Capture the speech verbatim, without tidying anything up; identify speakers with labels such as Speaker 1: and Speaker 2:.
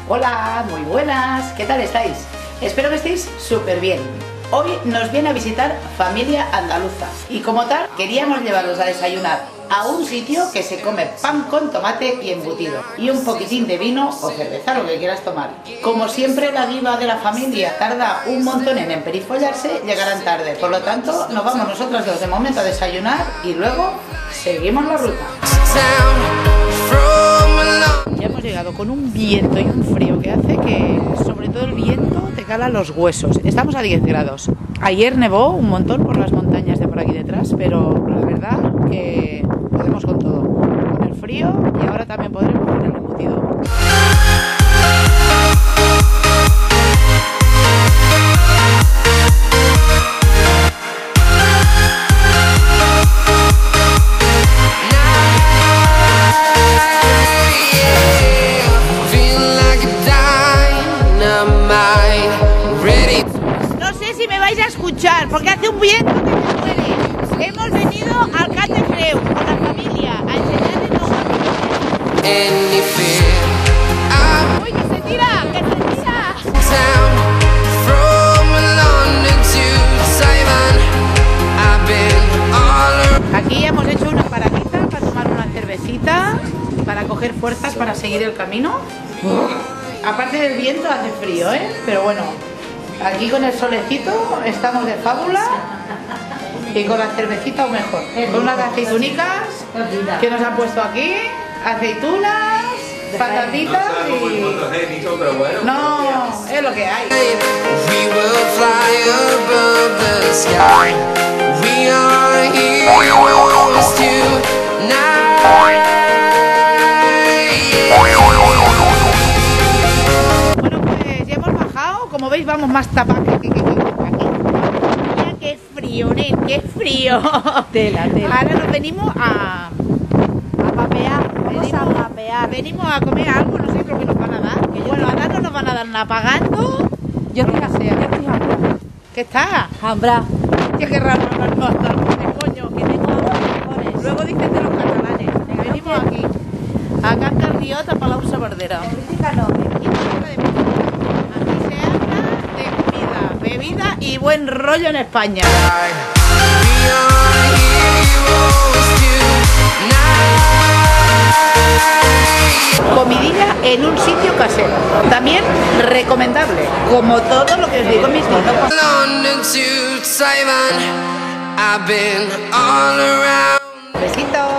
Speaker 1: Hola, muy buenas, ¿qué tal estáis? Espero que estéis súper bien. Hoy nos viene a visitar familia andaluza y como tal queríamos llevarlos a desayunar a un sitio que se come pan con tomate y embutido y un poquitín de vino o cerveza, lo que quieras tomar. Como siempre, la diva de la familia tarda un montón en emperifollarse, llegarán tarde, por lo tanto nos vamos nosotros dos de momento a desayunar y luego seguimos la ruta. Ya hemos llegado con un viento y un frío que hace que, sobre todo el viento, te cala los huesos. Estamos a diez grados. Ayer nevó un montón por las montañas de por aquí detrás, pero la verdad que podemos con todo. Con el frío y ahora también podremos con el embutido.
Speaker 2: A escuchar porque hace un viento que me duele. Hemos venido al Catefreu con la familia a enseñarles los ¡Uy, que se tira! ¡Que se tira! Aquí hemos hecho una paradita para tomar una cervecita, para coger fuerzas para seguir el camino. Uf. Aparte del viento hace frío, ¿eh? Pero bueno, aquí con el solecito estamos de fábula y con la cervecita aún mejor. Con unas aceitunicas que nos han puesto aquí, aceitunas, patatitas y... No, es lo que hay. Como veis vamos más tapados que, que, que, que aquí. Mira qué frío, ¿eh? Qué frío. Tela, tela. Ahora nos venimos a, a papear. Venimos a papear. Venimos a comer algo, no sé lo que nos van a dar. Que bueno, a dar no nos van a dar nada pagando. Yo estoy así, yo estoy hambre. ¿Qué está? Hambra. Qué raro no nos van a dar, coño. Que tengo hambre. Luego dicen de los catalanes. Venimos aquí a cantar riota para la usa verdera. Política no. Bebida y buen rollo en España. Comidilla en un sitio casero. También recomendable, como todo lo que os digo en mis vídeos. Besitos.